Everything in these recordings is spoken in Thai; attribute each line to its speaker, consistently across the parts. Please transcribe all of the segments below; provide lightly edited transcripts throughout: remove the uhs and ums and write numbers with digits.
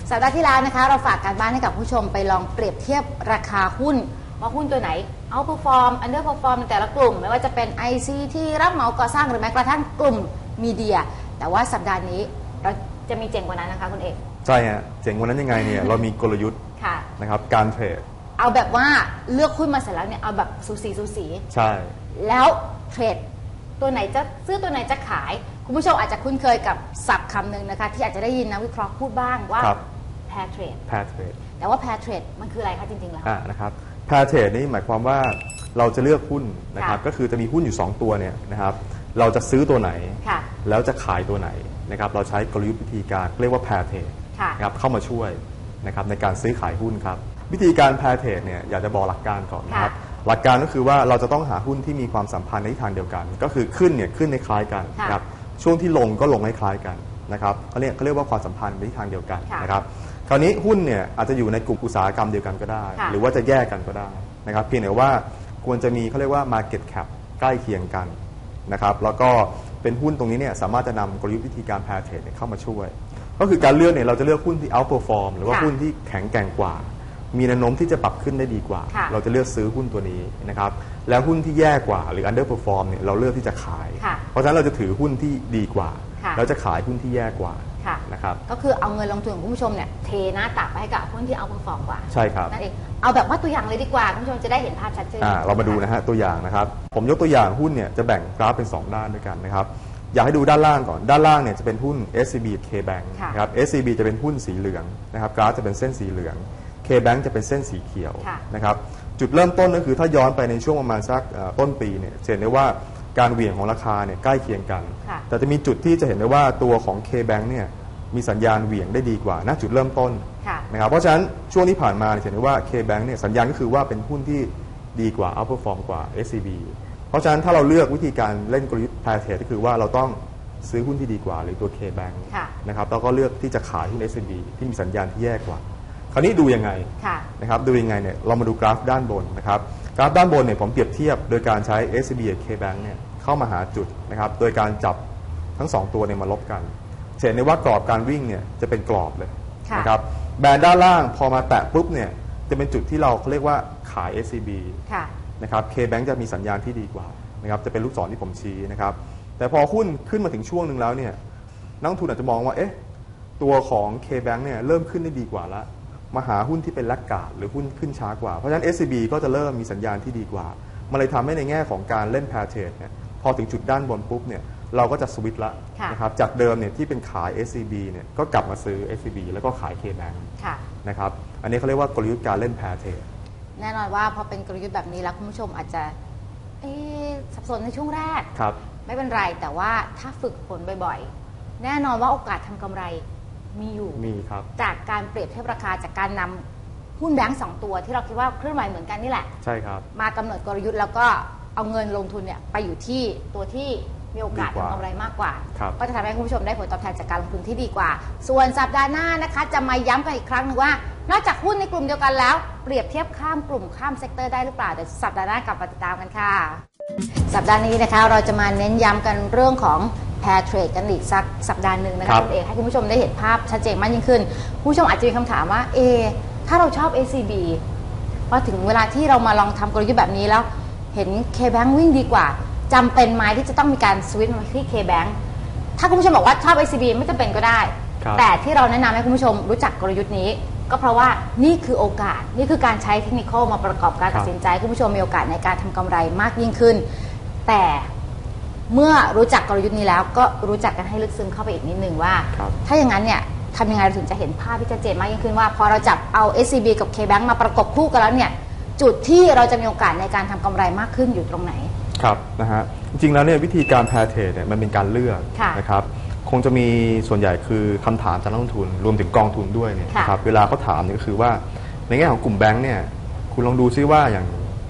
Speaker 1: สัปดาห์ที่แล้วนะคะเราฝากการบ้านให้กับผู้ชมไปลองเปรียบเทียบราคาหุ้นว่าหุ้นตัวไหนเอาเพอร์ฟอร์มอันเดอร์เพอร์ฟอร์มในแต่ละกลุ่มไม่ว่าจะเป็น ICT รับเหมาก่อสร้างหรือแม้กระทั่งกลุ่มมีเดียแต่ว่าสัปดาห์นี้เราจะมีเจ๋งกว่านั้นนะคะคุณเอก
Speaker 2: ใช่ฮะเจ๋งกว่านั้นยังไงเนี่ยเรามีกลยุทธ์นะครับการเทรด
Speaker 1: เอาแบบว่าเลือกหุ้นมาเสร็จแล้วเนี่ยเอาแบบสูสี
Speaker 2: ใช่
Speaker 1: แล้วเทรดตัวไหนจะซื้อตัวไหนจะขายคุณผู้ชมอาจจะคุ้นเคยกับศัพท์คำหนึ่งนะคะที่อาจจะได้ยินนักวิเคราะห์พูดบ้างว่าแพร์เทรดแต่ว่าแพร์เทรดมันคืออะไรคะจริงๆแล้ว
Speaker 2: นะครับแพร์เทรดนี่หมายความว่าเราจะเลือกหุ้นนะครับก็คือจะมีหุ้นอยู่2ตัวเนี่ยนะครับเราจะซื้อตัวไหนแล้วจะขายตัวไหนนะครับเราใช้กลยุทธ์วิธีการเรียกว่าแพร์เทรดนะครับเข้ามาช่วยนะครับในการซื้อขายหุ้นครับวิธีการแพร์เทรดเนี่ยอยากจะบอกหลักการก่อนนะครับหลักการก็คือว่าเราจะต้องหาหุ้นที่มีความสัมพันธ์ในทิศทางเดียวกันก็คือขึ้นเนี่ยขึ้นในคล้ายกันนะครับช่วงที่ลงก็ลงให้คล้ายกันนะครับเขาเรียกว่าความสัมพันธ์ในทิศทางเดียวกันนะครับคราวนี้หุ้นเนี่ยอาจจะอยู่ในกลุ่มอุตสาหกรรมเดียวกันก็ได้หรือว่าจะแยกกันก็ได้นะครับเพียงแต่ว่าควรจะมีเขาเรียกว่า market cap ใกล้เคียงกันนะครับแล้วก็เป็นหุ้นตรงนี้เนี่ยสามารถจะนำกลยุทธ์วิธีการแพร์เทรดเข้ามาช่วยก็คือการเลือกเนี่ยเราจะเลือกหุ้นที่ outperform หรือว่าหุ้นที่แข็งแกร่งกว่ามีแนวโน้มที่จะปรับขึ้นได้ดีกว่าเราจะเลือกซื้อหุ้นตัวนี้นะครับแล้วหุ้นที่แย่กว่าหรือ underperform เนี่ยเราเลือกที่จะขายเพราะฉะนั้นเราจะถือหุ้นที่ดีกว่าเราจะขายหุ้นที่แย่กว่านะครับ
Speaker 1: ก็คือเอาเงินลงทุนของคุณผู้ชมเนี่ยเทหน้าตักไปให้กับหุ้นที่outperformกว่า
Speaker 2: ใช่ครับ
Speaker 1: นั่นเองเอาแบบว่าตัวอย่างเลยดีกว่าคุณผู้ชมจะได้เห็นภาพชัดเจน
Speaker 2: เรามาดูนะฮะตัวอย่างนะครับผมยกตัวอย่างหุ้นเนี่ยจะแบ่งกราฟเป็น2ด้านด้วยกันนะครับอยากให้ดูด้านล่างก่อนด้านล่างเนี่ยจะเป็นหุ้น SCB KBank นะครับ SCB จะเป็นหุ้นสีเหลืองนะครับกราฟจะเป็นเส้นสีเหลือง KBank จะเป็นเส้นสีเขียวนะครับจุดเริ่มต้นก็คือถ้าย้อนไปในช่วงประมาณสักต้นปีเนี่ยเห็นได้ว่าการเหวี่ยงของราคาเนี่ยใกล้เคียงกันแต่จะมีจุดที่จะเห็นได้ว่าตัวของ KBank เนี่ยมีสัญญาณเหวี่ยงได้ดีกว่าณจุดเริ่มต้นนะครับเพราะฉะนั้นช่วงที่ผ่านมาเห็นได้ว่า KBank เนี่ยสัญญาณก็คือว่าเป็นหุ้นที่ดีกว่า outperform กว่า SCB เพราะฉะนั้นถ้าเราเลือกวิธีการเล่นกลยุทธ์แพร์เทรดก็คือว่าเราต้องซื้อหุ้นที่ดีกว่าหรือตัว KBank นะครับแล้วก็เลือกที่จะขายหุ้น SCB ที่มีสัญญาณที่แย่กว่าคราวนี้ดูยังไงนะครับดูยังไงเนี่ยเรามาดูกราฟด้านบนนะครับกราฟด้านบนเนี่ยผมเปรียบเทียบโดยการใช้ SCB กับ KBank เนี่ยเข้ามาหาจุดนะครับโดยการจับทั้ง2ตัวเนี่ยมาลบกันเห็นได้ว่ากรอบการวิ่งเนี่ยจะเป็นกรอบเลยนะครับแบนด้านล่างพอมาแตะปุ๊บเนี่ยจะเป็นจุดที่เราเรียกว่าขาย SCB นะครับ KBank จะมีสัญญาณที่ดีกว่านะครับจะเป็นลูกศรที่ผมชี้นะครับแต่พอหุ้นขึ้นมาถึงช่วงหนึ่งแล้วเนี่ยนักลงทุนอาจจะมองว่าตัวของ KBank เนี่ยเริ่มขึ้นได้ดีกว่าแล้วมาหาหุ้นที่เป็นแลกการ์ดหรือหุ้นขึ้นช้ากว่าเพราะฉะนั้น SCB ก็จะเริ่มมีสัญญาณที่ดีกว่ามันเลยทำให้ในแง่ของการเล่นแพร์เทรดเนี่ยพอถึงจุดด้านบนปุ๊บเนี่ยเราก็จะสวิตช์ละนะครับจากเดิมเนี่ยที่เป็นขาย SCB เนี่ยก็กลับมาซื้อ SCB แล้วก็ขาย KBank นะครับอันนี้เขาเรียกว่ากลยุทธ์การเล่นแพร์เทรด
Speaker 1: แน่นอนว่าพอเป็นกลยุทธ์แบบนี้แล้วคุณผู้ชมอาจจะสับสนในช่วงแรกไม่เป็นไรแต่ว่าถ้าฝึกฝนบ่อยๆแน่นอนว่าโอกาสทำกำไรมีอยู่
Speaker 2: ครับ
Speaker 1: จากการเปรียบเทียบราคาจากการนำหุ้นแบงก์2ตัวที่เราคิดว่าเคลื่อนไหวเหมือนกันนี่แหละ
Speaker 2: ใช่ครับ
Speaker 1: มากำหนดกลยุทธ์แล้วก็เอาเงินลงทุนเนี่ยไปอยู่ที่ตัวที่มีโอกาสทำกำไรมากกว่าก็จะทำให้คุณผู้ชมได้ผลตอบแทนจากการลงทุนที่ดีกว่าส่วนสัปดาห์หน้านะคะจะมาย้ำกันอีกครั้งนึงว่านอกจากหุ้นในกลุ่มเดียวกันแล้วเปรียบเทียบข้ามกลุ่มข้ามเซกเตอร์ได้หรือเปล่าเดี๋ยวสัปดาห์หน้ากลับมาติดตามกันค่ะสัปดาห์นี้นะคะเราจะมาเน้นย้ำกันเรื่องของแพร์เทรดกันอีกสักสัปดาห์หนึ่งนะคะคุณเอกให้คุณผู้ชมได้เห็นภาพชัดเจนมากยิ่งขึ้นผู้ชมอาจจะมีคำถามว่าถ้าเราชอบ SCB พอถึงเวลาที่เรามาลองทำกลยุทธ์แบบนี้แล้วเห็น KBank วิ่งดีกว่าจำเป็นไหมที่จะต้องมีการสวิตช์มาที่ KBank ถ้าคุณผู้ชมบอกว่าชอบ SCB ไม่จำเป็นก็ได้แต่ที่เราแนะนำให้คุณผู้ชมรู้จักกลยุทธ์นี้ก็เพราะว่านี่คือโอกาสนี่คือการใช้เทคนิคมาประกอบการตัดสินใจคุณผู้ชมมีโอกาสในการทำกำไรมากยิ่งขึ้นแต่เมื่อรู้จักกลยุทธ์นี้แล้วก็รู้จักกันให้ลึกซึ้งเข้าไปอีกนิดนึงว่าถ้าอย่างนั้นเนี่ยทำยังไงเราถึงจะเห็นภาพที่ชัดเจนมากยิ่งขึ้นว่าพอเราจับเอา SCB กับ KBank มาประกบคู่กันแล้วเนี่ยจุดที่เราจะมีโอกาสในการทำกำไรมากขึ้นอยู่ตรงไหน
Speaker 2: ครับนะฮะจริงๆแล้วเนี่ยวิธีการแพร์เทรดเนี่ยมันเป็นการเลือกนะครับคงจะมีส่วนใหญ่คือคำถามจากนักลงทุนรวมถึงกองทุนด้วยเนี่ยนะครับเวลาเขาถามเนี่ยก็คือว่าในแง่ของกลุ่มแบงค์เนี่ยคุณลองดูซิว่าอย่าง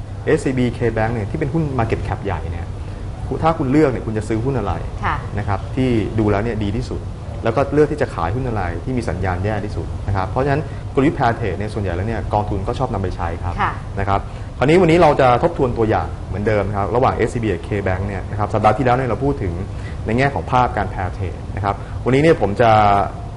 Speaker 2: SCB KBank เนี่ยที่เป็นหุ้น Market Cap ใหญ่เนี่ยถ้าคุณเลือกเนี่ยคุณจะซื้อหุ้นอะไรนะครับที่ดูแล้วเนี่ยดีที่สุดแล้วก็เลือกที่จะขายหุ้นอะไรที่มีสัญญาณแย่ที่สุดนะครับเพราะฉะนั้นกลยุทธ์แพร์เทรดเนี่ยส่วนใหญ่แล้วเนี่ยกองทุนก็ชอบนำไปใช้ครับนะครับคราวนี้วันนี้เราจะทบทวนตัวอย่างเหมือนเดิมครับระหว่าง SCB กับ KBank เนี่ยนะครับสัปดาห์ที่แล้วเนี่ยเราพูดถึงในแง่ของภาพการแพร์เทรดนะครับวันนี้เนี่ยผมจะ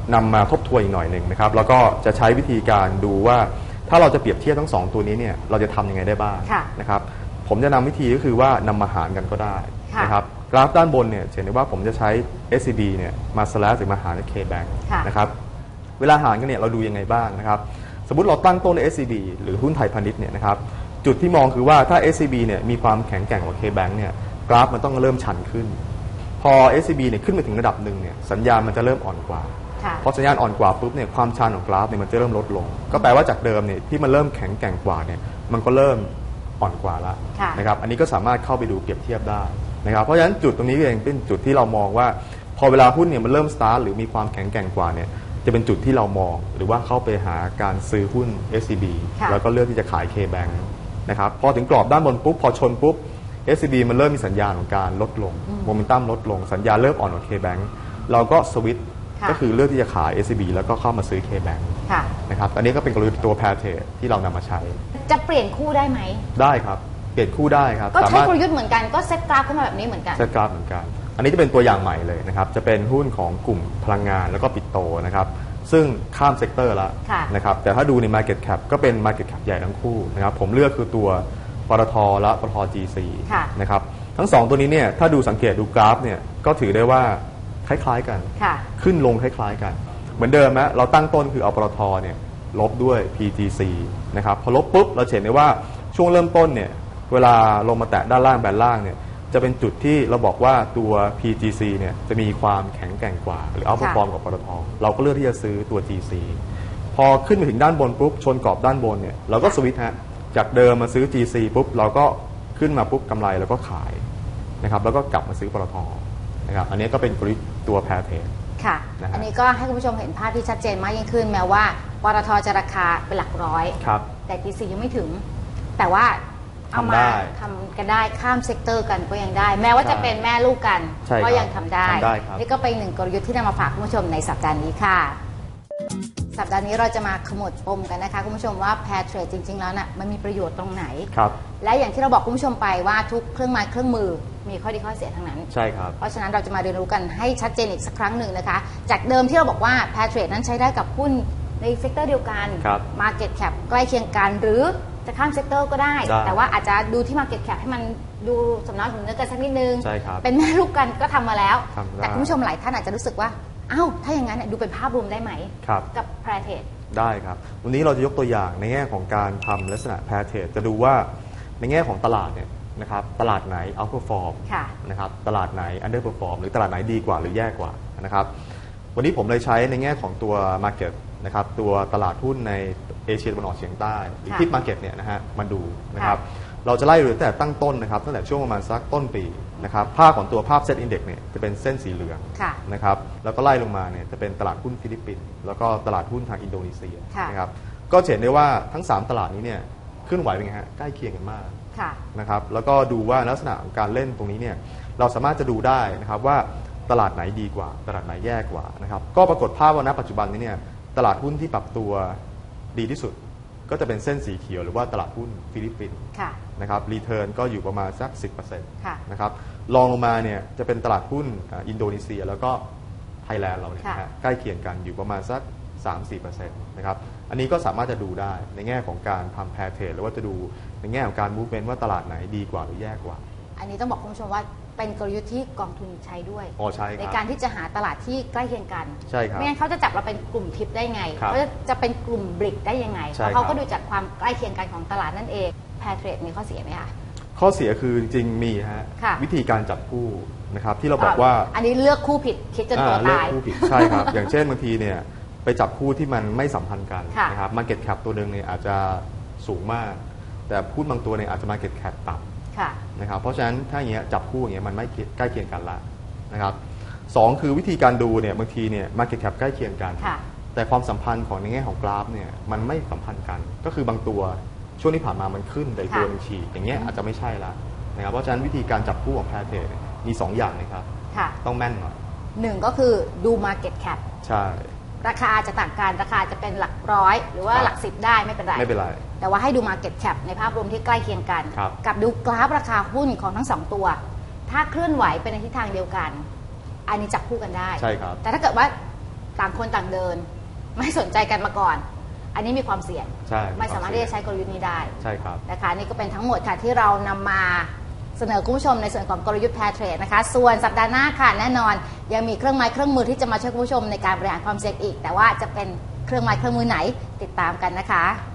Speaker 2: นำมาทบทวนอีกหน่อยหนึ่งนะครับแล้วก็จะใช้วิธีการดูว่าถ้าเราจะเปรียบเทียบทั้ง2ตัวนี้เนี่ยเราจะทำยังไงได้บ้างนะครับผมจะนำวิธีก็คือว่านำมาหารกันก็ได้นะครับกราฟด้านบนเนี่ยเห็นได้ว่าผมจะใช้ SCB เนี่ยมาสแลชหรือมาหาร KBank นะครับเวลาหารกันเนี่ยเราดูยังไงบ้างนะครับสมมติเราตั้งต้นใน SCB หรือหุ้นไทยพาณิชย์เนี่ยนะครับจุดที่มองคือว่าถ้า SCB เนี่ยมีความแข็งแกร่งกว่า KBank เนี่ยกราฟมันต้องเริ่มชันขึ้นพอ SCB เนี่ยขึ้นไปถึงระดับหนึ่งเนี่ยสัญญาณมันจะเริ่มอ่อนกว่าพอสัญญาณอ่อนกว่าปุ๊บเนี่ยความชันของกราฟเนี่ยมันจะเริ่มลดลงก็แปลว่าจากเดิมเนี่ยที่มันเริ่มแข็งแกร่งกว่าเนี่ยมันก็เริ่มอ่อนกว่าแล้วนะครับอันนี้ก็สามารถเข้าไปดูเปรียบเทียบได้นะครับเพราะฉะนั้นจุดตรงนี้เองเป็นจุดที่เรามองว่าพอเวลาหุ้นเนี่ยมันเริ่มสตาร์ทหรือมีความแข็งแกร่งกว่าเนี่ยจะเป็นจุดที่เรามองหรือว่าเข้าไปหาการซื้อหุ้น SCB แล้วก็เลือกที่จะขาย KBank นะครับพอถึงกรอบด้านบนปุ๊บพอชนปุ๊บ SCB มันเริ่มมีสัญญาณของการลดลงโมเมนตัมลดลงสัญญาณเริ่มอ่อนกว่า KBank เราก็สวิตช์ก็คือเลือกที่จะขาย SCB แล้วก็เข้ามาซื้อ KBank นะครับอันนี้ก็เป็นกลยุทธ์ตัว pair trade ที่เรานำมาใช้
Speaker 1: จะเปลี่ยนคู่ได้ไหมได้
Speaker 2: ครับเปลี่ยนคู่ได้ครับ
Speaker 1: ก็ใช้กลยุทธ์เหมือนกันก็เซตกราฟขึ้นมาแบบนี้เหมือนกัน
Speaker 2: เซตกราฟเหมือนกันอันนี้จะเป็นตัวอย่างใหม่เลยนะครับจะเป็นหุ้นของกลุ่มพลังงานแล้วก็ปิโตรนะครับซึ่งข้ามเซกเตอร์แล้วนะครับแต่ถ้าดูใน Market Cap ก็เป็น Market Cap ใหญ่ทั้งคู่นะครับผมเลือกคือตัวปตท.และปตท. GC นะครับทั้ง2ตัวนี้เนี่ยถ้าดูสังเกตดูกราฟเนี่ยก็ถือได้ว่าคล้ายๆกันขึ้นลงคล้ายๆกันเหมือนเดิมนะเราตั้งต้นคือเอาปตท.เนี่ยลบด้วย PGC นะครับพอลบปุ๊บเราเห็นได้ว่าช่วงเริ่มต้นเนี่ยเวลาลงมาแตะด้านล่างแบนล่างเนี่ยจะเป็นจุดที่เราบอกว่าตัว PGC เนี่ยจะมีความแข็งแกร่งกว่าหรือเอาท์เพอร์ฟอร์มกว่าปตท.เราก็เลือกที่จะซื้อตัว GC พอขึ้นไปถึงด้านบนปุ๊บชนกรอบด้านบนเนี่ยเราก็สวิตช์ฮะจากเดิมมาซื้อ GC ปุ๊บเราก็ขึ้นมาปุ๊บกำไรแล้วก็ขายนะครับแล้วก็กลับมาซื้อปตท.นะครับอันนี้ก็เป็นกลยุทธ์ตัว pair trade
Speaker 1: ค่ะอันนี้ก็ให้คุณผู้ชมเห็นภาพที่ชัดเจนมากยิ่งขึ้นแม้ว่าปตท.จะราคาเป็นหลักร้อยแต่ GC ยังไม่ถึงแต่ว่าเอามาทำกันได้ข้ามเซกเตอร์กันก็ยังได้แม้ว่าจะเป็นแม่ลูกกันก็ยังทำได้นี่ก็เป็นหนึ่งกลยุทธ์ที่นำมาฝากคุณผู้ชมในสัปดาห์นี้ค่ะสัปดาห์นี้เราจะมาขมวดปมกันนะคะคุณผู้ชมว่า pair trade จริงๆแล้วน่ะมันมีประโยชน์ตรงไหนและอย่างที่เราบอกคุณผู้ชมไปว่าทุกเครื่องไม้เครื่องมือมีข้อดีข้อเสียทั้งนั้น
Speaker 2: ใช่ครับ
Speaker 1: เพราะฉะนั้นเราจะมาเรียนรู้กันให้ชัดเจนอีกสักครั้งหนึ่งนะคะจากเดิมที่เราบอกว่า pair trade นั้นใช้ได้กับหุ้นในเซกเตอร์เดียวกัน market cap ใกล้เคียงกันหรือจะข้ามเซกเตอร์ก็ได้แต่ว่าอาจจะดูที่ Market Cap ให้มันดูสำนักสำนึกกันสักนิดนึงเป็นแม่ลูกกันก็ทำมาแล้วแต่คุณผู้ชมหลายท่านอาจจะรู้สึกว่าอ้าวถ้าอย่างนั้นดูเป็นภาพรวมได้ไหมกับ pair trade
Speaker 2: ได้ครับวันนี้เราจะยกตัวอย่างในแง่ของการทำลักษณะ pair trade จะดูว่าในแง่ของตลาดเนี่ยนะครับตลาดไหน outperform นะครับตลาดไหน underperform หรือตลาดไหนดีกว่าหรือแย่กว่านะครับวันนี้ผมเลยใช้ในแง่ของตัว market นะครับตัวตลาดหุ้นในเอเชียตะวันออกเฉียงใต้หรือคิดมาร์เก็ตเนี่ยนะฮะมาดูนะครับเราจะไล่ดูตั้งแต่ตั้งต้นนะครับตั้งแต่ช่วงประมาณสักต้นปีนะครับภาพของตัวภาพเซ็ตอินเด็กซ์เนี่ยจะเป็นเส้นสีเหลืองนะครับแล้วก็ไล่ลงมาเนี่ยจะเป็นตลาดหุ้นฟิลิปปินส์แล้วก็ตลาดหุ้นทางอินโดนีเซียนะครับก็เห็นได้ว่าทั้ง3ตลาดนี้เนี่ยเคลื่อนไหวเป็นไงฮะใกล้เคียงกันมากนะครับแล้วก็ดูว่าลักษณะของการเล่นตรงนี้เนี่ยเราสามารถจะดูได้นะครับว่าตลาดไหนดีกว่าตลาดไหนแย่กว่านะครับก็ปรากฏภาพว่าณปัจจุบันนี้เนี่ยตลาดหุ้นที่ปรับตัวดีที่สุดก็จะเป็นเส้นสีเขียวหรือว่าตลาดหุ้นฟิลิปปินส์นะครับรีเทิร์นก็อยู่ประมาณสัก 10% นะครับรองลงมาเนี่ยจะเป็นตลาดหุ้นอินโดนีเซียแล้วก็ไทยแลนด์เราเนี่ยใกล้เคียงกันอยู่ประมาณสัก 3-4% นะครับอันนี้ก็สามารถจะดูได้ในแง่ของการทำ pair trade หรือว่าจะดูในแง่ของการ movement ว่าตลาดไหนดีกว่าหรือแย่กว่า
Speaker 1: อันนี้ต้องบอกคุณผู้ชมว่าเป็นกลยุทธ์ที่กองทุนใช้ด้วย
Speaker 2: ใน
Speaker 1: การที่จะหาตลาดที่ใกล้เคียงกัน
Speaker 2: ใช่ครับ
Speaker 1: ไม่งั้นเขาจะจับเราเป็นกลุ่มทิปได้ไงเขาจะเป็นกลุ่มบริกได้ยังไงเพราะเขาก็ดูจากความใกล้เคียงกันของตลาดนั่นเอง pair trade มีข้อเสียไหมคะ
Speaker 2: ข้อเสียคือจริงๆมีฮะวิธีการจับคู่นะครับที่เราบอกว่า
Speaker 1: อันนี้เลือกคู่ผิดคิดจนตัวตาย
Speaker 2: เลือกคู่ผิดใช่ครับอย่างเช่นบางทีเนี่ยไปจับคู่ที่มันไม่สัมพันธ์กันนะครับ market cap ตัวหนึ่งเนี่ยอาจจะสูงมากแต่หุ้นบางตัวเนี่ยอาจจะ market cap ต่ำนะครับเพราะฉะนั้นถ้าอย่างเงี้ยจับคู่อย่างเงี้ยมันไม่ใกล้เคียงกันละนะครับ2คือวิธีการดูเนี่ยบางทีเนี่ย market cap ใกล้เคียงกันแต่ความสัมพันธ์ของในแง่ของกราฟเนี่ยมันไม่สัมพันธ์กันก็คือบางตัวช่วงที่ผ่านมามันขึ้นแต่ตัวมันฉีกอย่างเงี้ยอาจจะไม่ใช่ละนะครับเพราะฉะนั้นวิธีการจับคู่ของ pair trade มี2อย่างนะครับต้องแม่นหน่อย
Speaker 1: 1ก็คือดู market cap
Speaker 2: ใช่
Speaker 1: ราคาจะต่างกันราคาจะเป็นหลักร้อยหรือว่าหลัก10ได้ไม่เป็นไรแต่ว่าให้ดู market cap ในภาพรวมที่ใกล้เคียงกันกับดูกราฟราคาหุ้นของทั้ง2ตัวถ้าเคลื่อนไหวเป็นในทิศทางเดียวกันอันนี้จับคู่กันได้
Speaker 2: ใช่ครับ
Speaker 1: แต่ถ้าเกิดว่าต่างคนต่างเดิน ไม่สนใจกันมาก่อน อันนี้มีความเสี่ยง
Speaker 2: ใช่
Speaker 1: ไม่สามารถที่จะใช้กลยุทธ์นี้ได้
Speaker 2: ใช่ครับ
Speaker 1: นะคะนี่ก็เป็นทั้งหมดค่ะที่เรานำมาเสนอคุณผู้ชมในส่วนของกลยุทธ์แพร์เทรดนะคะส่วนสัปดาห์หน้าค่ะแน่นอนยังมีเครื่องไม้เครื่องมือที่จะมาช่วยคุณผู้ชมในการบริหารความเสี่ยงอีกแต่ว่าจะเป็นเครื่องไม้เครื่องมือไหนติดตามกันนะคะ